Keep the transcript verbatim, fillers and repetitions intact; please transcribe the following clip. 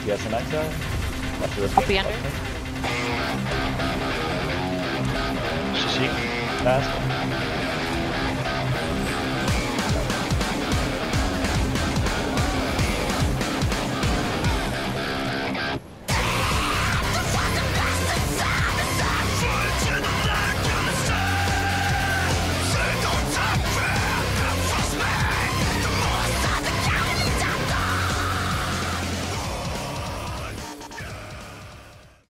guys the next guy? I'll be under. C C. Fast.